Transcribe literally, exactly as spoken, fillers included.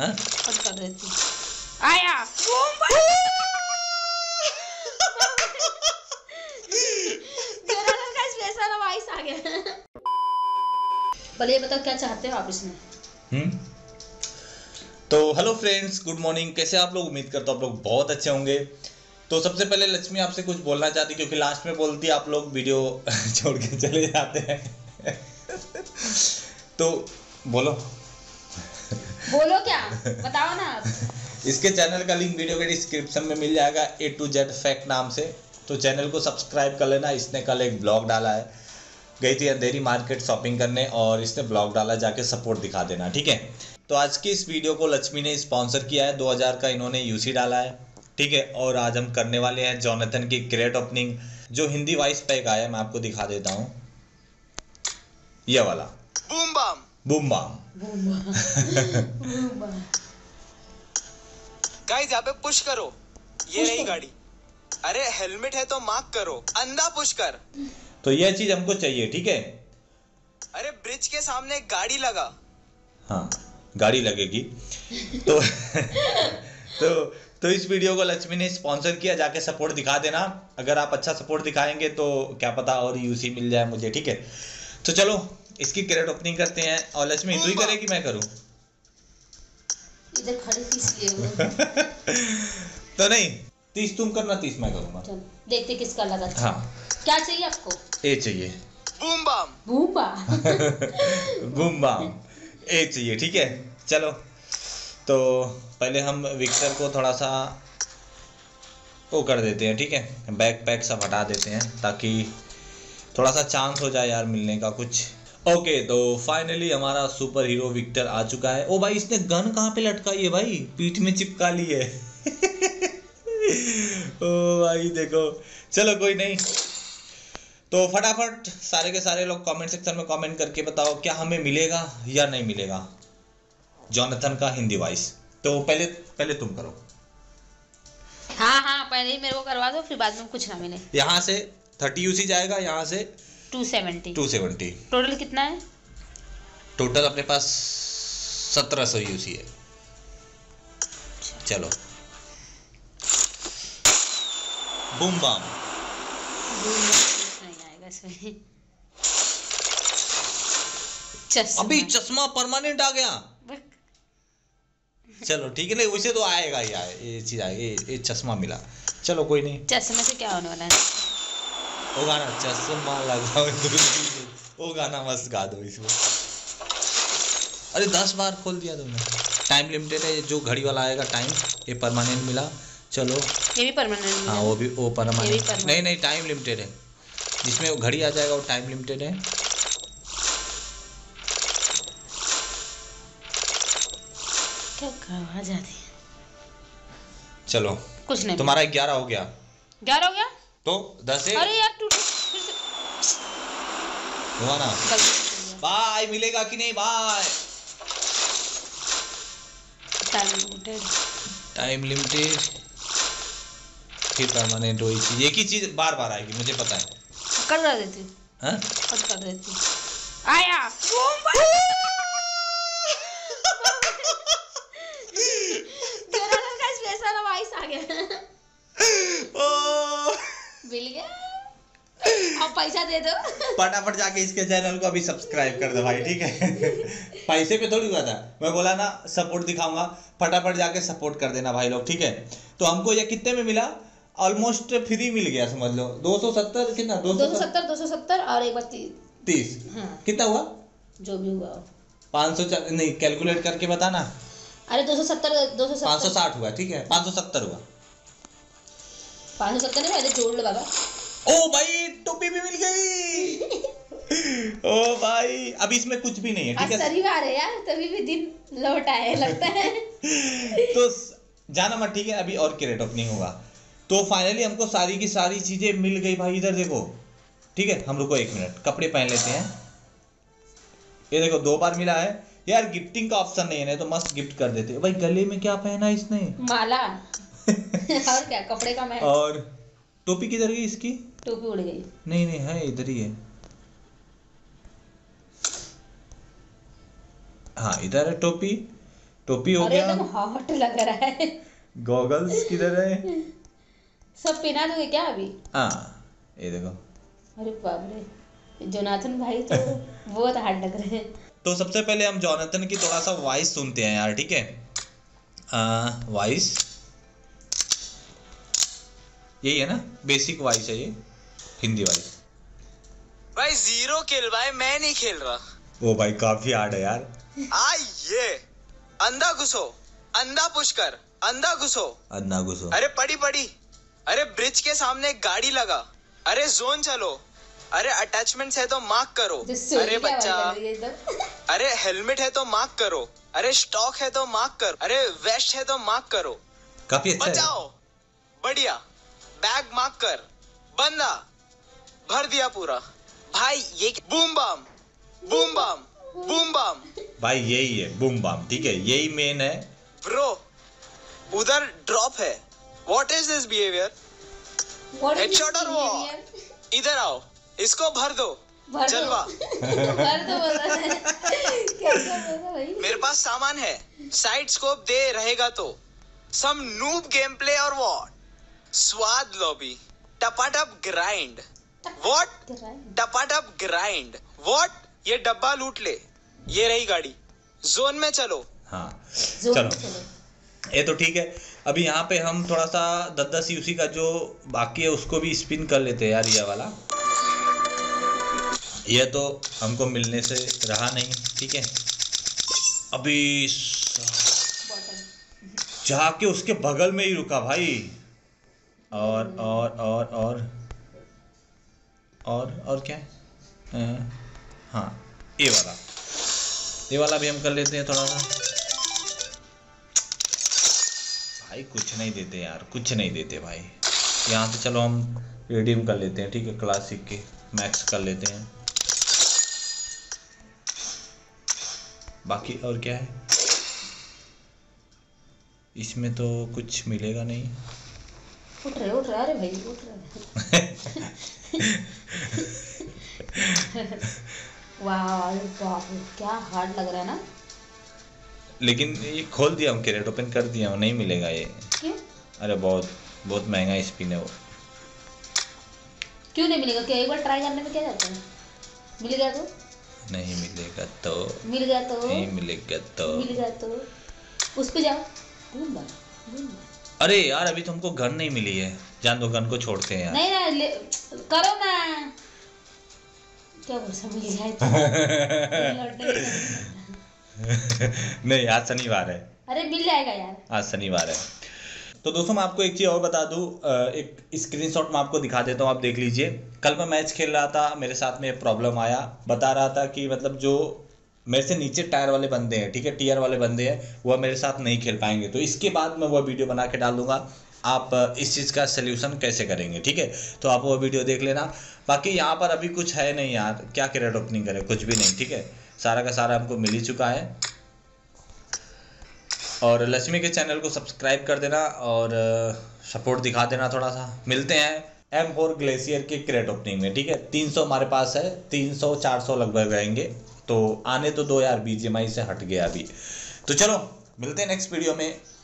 हाँ कट कर देती आया का स्पेशल वॉइस आ गया। पहले बता क्या चाहते हो आप इसमें। हम्म तो हेलो फ्रेंड्स, गुड मॉर्निंग। कैसे आप लोग? उम्मीद करता हूँ आप लोग बहुत अच्छे होंगे। तो सबसे पहले लक्ष्मी आपसे कुछ बोलना चाहती, क्योंकि लास्ट में बोलती आप लोग वीडियो छोड़ के चले जाते हैं। तो बोलो बोलो क्या बताओ ना आप। इसके चैनल का लिंक वीडियो के डिस्क्रिप्शन में मिल जाएगा, ए टू जेड फैक्ट नाम से। तो चैनल को सब्सक्राइब कर लेना। इसने कल एक ब्लॉग डाला है, गई थी अंधेरी मार्केट शॉपिंग करने और इसने ब्लॉग डाला, जाके सपोर्ट दिखा देना, ठीक है। तो आज की इस वीडियो को लक्ष्मी ने स्पॉन्सर किया है, दो हज़ार का इन्होंने यूसी डाला है, ठीक है। और आज हम करने वाले हैं जॉनथन की ग्रेट ओपनिंग। जो हिंदी वॉइस पैक आया मैं आपको दिखा देता हूँ, ये वाला boom bam boom bam. Guys यहाँ पे पुश करो, ये रही गाड़ी। अरे हेलमेट है तो मार्क करो, अंधा पुश कर। तो यह चीज हमको चाहिए, ठीक है। अरे ब्रिज के सामने एक गाड़ी लगा। हाँ गाड़ी लगेगी। तो तो तो इस वीडियो को लक्ष्मी ने स्पॉन्सर किया, जाके सपोर्ट दिखा देना। अगर आप अच्छा सपोर्ट दिखाएंगे तो क्या पता और यूसी मिल जाए मुझे, ठीक है। तो चलो इसकी क्रेट ओपनिंग करते हैं। और लक्ष्मी तू ही करेगी मैं करूं? इधर खड़े इसलिए वो। तो नहीं, तीस तुम करना, तीस मैं करूंगा। चल देखते किसका लगा। हाँ क्या चाहिए आपको? ए चाहिए। बूम बम बूबा। बूम बाम ए चाहिए, ठीक है। चलो तो पहले हम विक्टर को थोड़ा सा वो कर देते हैं, ठीक है। बैक पैक सब हटा देते हैं ताकि थोड़ा सा चांस हो जाए यार मिलने का कुछ। ओके तो फाइनली हमारा सुपर हीरो विक्टर आ चुका है। ओ भाई इसने गन कहाँ पे लटकाई है भाई? पीठ में चिपका ली है। ओ भाई देखो, चलो कोई नहीं। तो फटाफट सारे के सारे लोग कमेंट सेक्शन में कमेंट करके बताओ क्या हमें मिलेगा या नहीं मिलेगा जॉनथन का हिंदी वॉइस। तो पहले पहले तुम करो। हाँ हाँ पहले ही मेरे को करवा दो, फिर बाद में कुछ ना मिले। यहाँ से थर्टी यूसी जाएगा, यहाँ से two seventy. Two seventy. Total कितना है? टोटल अपने पास सत्रह सौ यूसी है। चलो बूम बाम। नहीं आएगा इसमें। चश्मा। अभी चश्मा परमानेंट आ गया। चलो ठीक है, नहीं उसे तो आएगा ही, आए ये चीज आएगी, ये, ये चश्मा मिला। चलो कोई नहीं। चश्मे से क्या होने वाला है? वो गाना चश्मा लगाओ, वो गाना मस्त गा दो इसमें। अरे दस बार खोल दिया तुमने। टाइम लिमिटेड है, जो घड़ी वाला आएगा टाइम, ये परमानेंट मिला। चलो ये भी परमानेंट मिला। हाँ वो भी वो परमानेंट नहीं नहीं टाइम लिमिटेड है, जिसमें वो घड़ी आ जाएगा वो टाइम लिमिटेड है। क्या आवाज आती है? चलो कुछ नहीं। तुम्हारा ग्यारह हो गया। ग्यारह हो गया तो दस है। अरे यार टूट फिर से हुआ ना। बाय मिलेगा कि नहीं? बाय। टाइम लिमिटेड टाइम लिमिटेड फिर परमानेंट वही चीज, एक ही चीज बार बार आएगी, मुझे पता है। कर कर देती हाँ कट कर देती आया। का स्पेशल वॉइस आ गया। मिल गया, अब पैसा दे दो। फटाफट जाके इसके चैनल को अभी सब्सक्राइब कर दो भाई, ठीक है। पैसे पे थोड़ी हुआ था, मैं बोला ना सपोर्ट दिखाऊंगा। फटाफट जाके सपोर्ट कर देना भाई लोग, ठीक है। तो हमको ये कितने में मिला? ऑलमोस्ट फ्री मिल गया, समझ लो। दो सौ सत्तर कितना? दो सौ सत्तर दो सौ सत्तर और एक बार तीस। हाँ। कितना हुआ? जो भी हुआ पाँच सौ नहीं, कैलकुलेट करके बताना। अरे दो सौ सत्तर दो सौ पाँच सौ साठ हुआ, ठीक है। पाँच सौ सत्तर हुआ। पाँच सौ सत्तर नहीं, पहले जोड़ लो बाबा। ओ भाई टोपी भी मिल गई। ओ भाई अब इसमें कुछ भी नहीं है, ठीक है। शनिवार है यार, तभी भी दिन लौट आए लगता है। तो जाना मत, ठीक है। अभी और क्रेट ओपनिंग होगा। तो फाइनली हमको सारी की सारी चीजें मिल गई भाई। इधर देखो, ठीक है। हम रुको एक मिनट, कपड़े पहन लेते हैं। ये देखो दो बार मिला है यार। गिफ्टिंग का ऑप्शन नहीं है, नहीं तो मस्त गिफ्ट कर देते भाई। गले में क्या पहना है इसने? माला। और क्या कपड़े का मैच। और टोपी किधर गई इसकी? टोपी उड़ गई। नहीं नहीं है, इधर ही है। हाँ इधर है टोपी। टोपी हो अरे गया, एकदम हॉट लग रहा है। गॉगल्स किधर है? सब पहना दोगे क्या अभी? हाँ ये देखो। अरे बाप रे, जोनाथन भाई तो बहुत हार्ड लग रहे हैं। तो सबसे पहले हम जोनाथन की थोड़ा सा वॉइस सुनते हैं यार, ठीक है? वॉइस यही है ना, बेसिक वॉइस है ये, हिंदी वॉइस। भाई जीरो किल भाई, मैं नहीं खेल रहा। ओ भाई काफी हार्ड है यार। आइए अंधा घुसो, अंधा पुश कर, अंधा घुसो, अंधा घुसो। अरे पड़ी पड़ी, अरे ब्रिज के सामने एक गाड़ी लगा, अरे जोन चलो, अरे अटैचमेंट्स है तो मार्क करो, अरे बच्चा, अरे हेलमेट है तो मार्क करो, अरे स्टॉक है तो मार्क करो, अरे वेस्ट है तो मार्क करो। काफी अच्छा बचाओ, बढ़िया, बैग मार्क कर, बंदा भर दिया पूरा भाई। ये boom bam, boom bam, boom bam भाई, यही है बूम बम, ठीक है, यही मेन है ब्रो। उधर ड्रॉप है, what is this behaviour? Headshot और वो, इधर आओ, इसको भर दो, जलवा। भर दो बोल रहा है। क्या क्या बोल रहा भाई? मेरे पास सामान है, साइड स्कोप दे रहेगा तो, सम नूब गेम प्ले और व्हाट, स्वाद लॉबी, टपाटप ग्राइंड, व्हाट टपाटप ग्राइंड, व्हाट ये डब्बा लूट ले, ये रही गाड़ी, जोन में चलो। हाँ जोन चलो, चलो। ये तो ठीक है। अभी यहाँ पे हम थोड़ा सा दस दस यूसी का जो बाकी है उसको भी स्पिन कर लेते हैं यार, ये वाला। ये तो हमको मिलने से रहा नहीं, ठीक है। अभी जाके उसके बगल में ही रुका भाई, और और और और और और क्या है? हाँ ये वाला, ये वाला भी हम कर लेते हैं थोड़ा सा। भाई कुछ नहीं देते यार, कुछ नहीं देते भाई। यहाँ से चलो हम रिडीम कर लेते हैं, ठीक है, क्लासिक के मैक्स कर लेते हैं। बाकी और क्या है इसमें, तो कुछ मिलेगा नहीं। उठ रहे उठ रहे, अरे भाई उठ रहे। वाह बाप रे, क्या हार्ड लग रहा है ना। लेकिन ये खोल दिया हम, कैरेट ओपन कर दिया हूँ, नहीं मिलेगा ये। क्यों? अरे बहुत बहुत महंगा स्पिन है वो। क्यों नहीं मिलेगा? क्या एक बार ट्राई करने में क्या जाता है? मिल गया तो नहीं मिलेगा तो मिल गया तो नहीं मिलेगा तो मिल गया तो उस पे जाओ, ढूंढ लो, ढूंढ लो। अरे यार अभी तो हमको गन नहीं मिली है, जान दो, गन को छोड़ते हैं यार। नहीं ना ले, करो ना, क्या भरोसा मिल जाए तो। नहीं आज शनिवार है। अरे मिल जाएगा यार, आज शनिवार है। तो दोस्तों मैं आपको एक चीज़ और बता दूं, एक स्क्रीनशॉट मैं आपको दिखा देता हूं, आप देख लीजिए। कल मैं मैच खेल रहा था, मेरे साथ में प्रॉब्लम आया, बता रहा था कि मतलब जो मेरे से नीचे टायर वाले बंदे हैं, ठीक है, टीयर वाले बंदे हैं, वह मेरे साथ नहीं खेल पाएंगे। तो इसके बाद मैं वह वीडियो बना के डाल दूंगा, आप इस चीज़ का सल्यूशन कैसे करेंगे, ठीक है। तो आप वो वीडियो देख लेना। बाकी यहाँ पर अभी कुछ है नहीं यार, क्या कैरेट ओपनिंग करें, कुछ भी नहीं, ठीक है, सारा का सारा हमको मिल ही चुका है। और लक्ष्मी के चैनल को सब्सक्राइब कर देना और सपोर्ट दिखा देना थोड़ा सा। मिलते हैं एम फोर ग्लेशियर के क्रेट ओपनिंग में, ठीक है। तीन सौ हमारे पास है, तीन सौ चार सौ लगभग रहेंगे, तो आने तो दो यार, बीजीएमआई से हट गया अभी। तो चलो मिलते हैं नेक्स्ट वीडियो में।